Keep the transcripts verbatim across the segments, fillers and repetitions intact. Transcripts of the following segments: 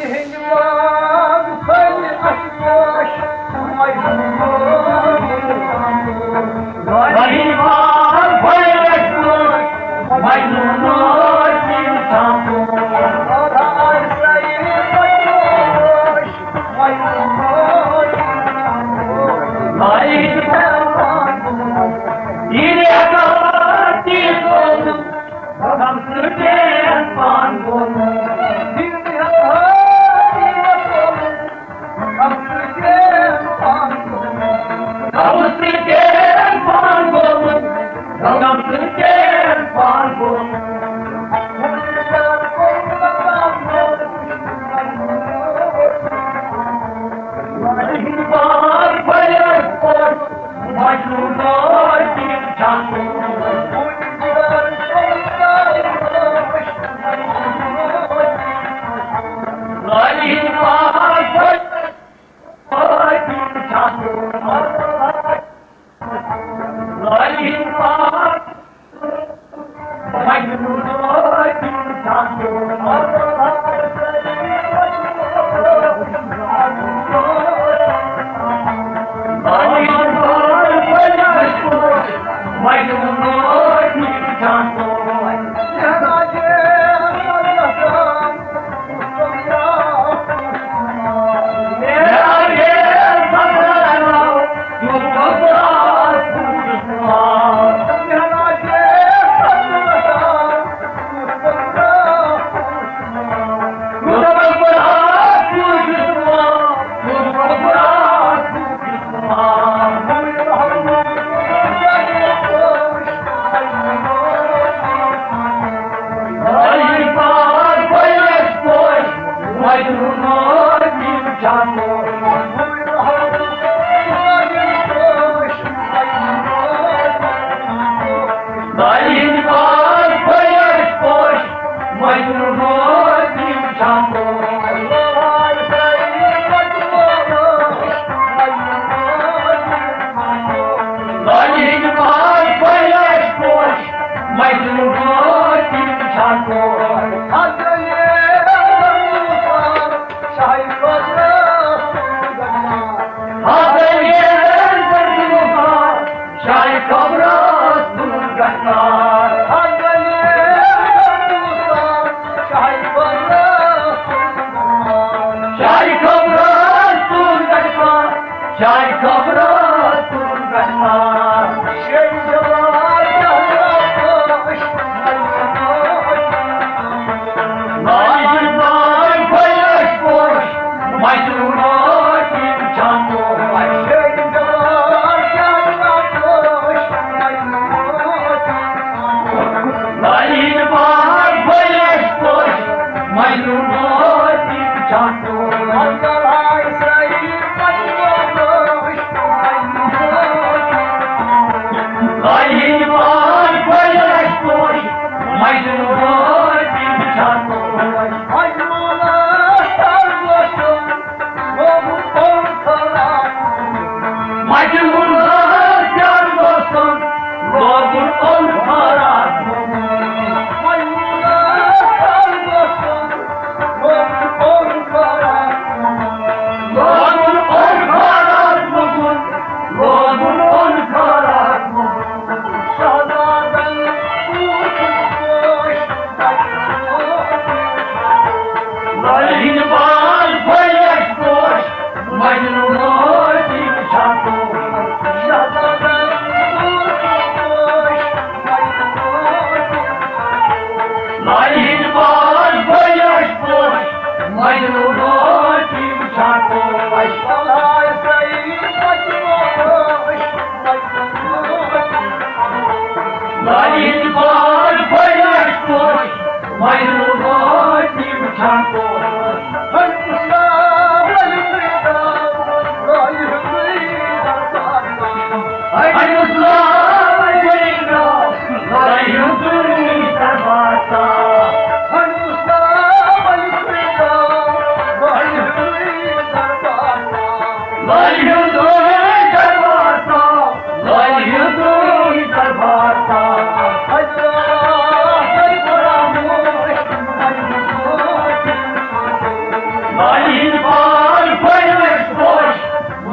Mai nu voi timp ce-am fost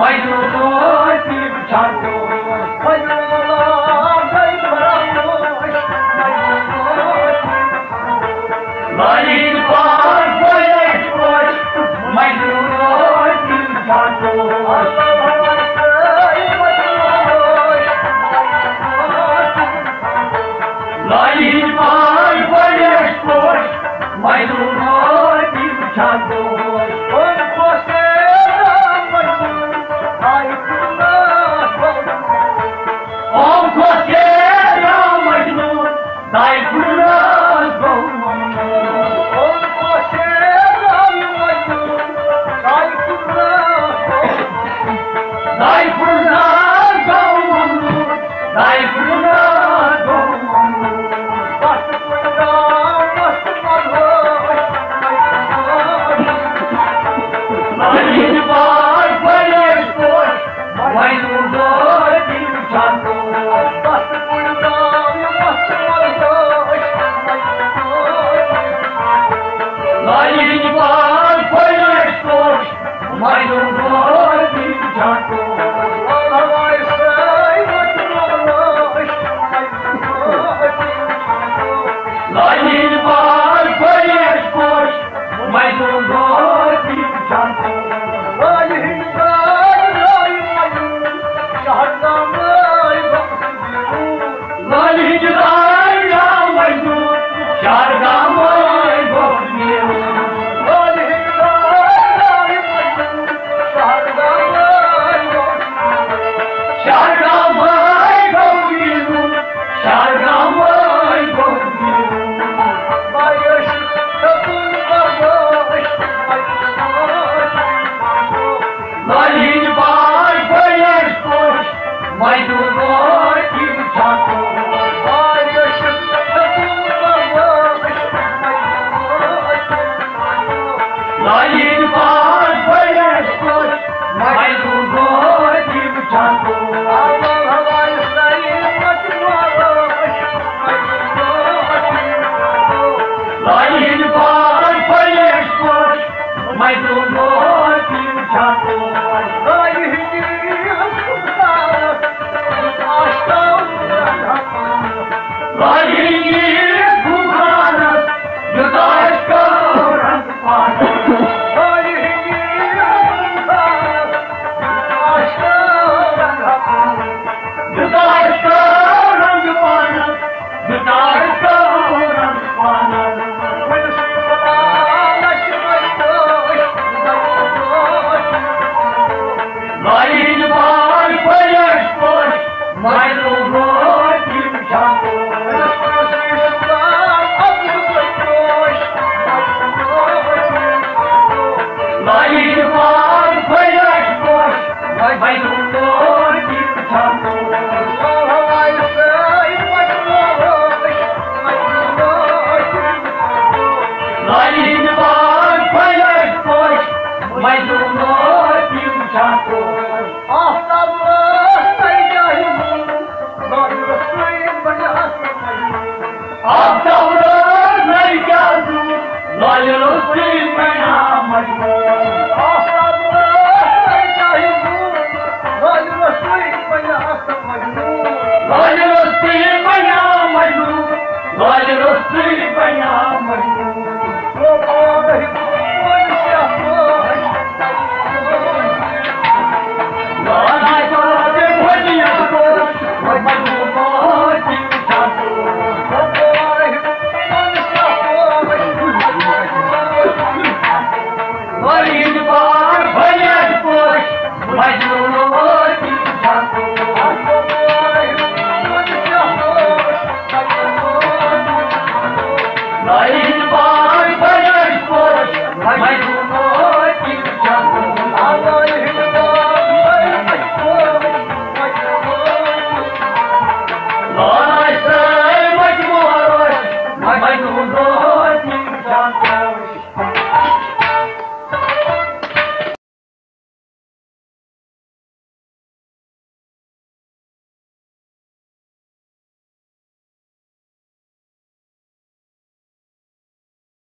mai nu doi timp ce-a-nto, mai nu dai bravoși, mai nu doi timp ce-a-nto. La inpar voiești foci, mai nu doi timp ce-a-nto. La inpar voiești foci, mai nu doi timp ce-a-nto. Dai frumos, om coșerai mai mult, dai frumos, dai frumos, dai frumos, basta cuidar, basta valor, la invar voiești foci, mai nu doi timp ce-a-nto. Basta cuidar, basta valor, la invar voiești foci, mai nu doi timp ce-a-nto. La invar voiești foci, mai nu doi timp ce-a-nto. La invar La invar mai mult, șarga mai bocniu. La invar mai mult, șarga mai bocniu. Șarga mai bocniu, șarga mai bocniu. Mai ești să până băști, mai la invar voiești foci, mai nu doi timp ce-a-nto. La invar voiești foci, mai nu doi timp ce-a-nto. La invar voiești foci, mai nu doi timp ce-a-nto. La inir cu hrană, iudași că rând pană. La inir cu hrană, iudași că rând pană. Iudași că rând pană, iudași că rând pană. Până și până și mai doși, mai doși. La invar voiești foci, mai nu doi timp ce-a-nto. La invar voiești foci, mai nu doi timp ce-a-nto. La invar voiești foci, mai nu doi timp ce-a-nto.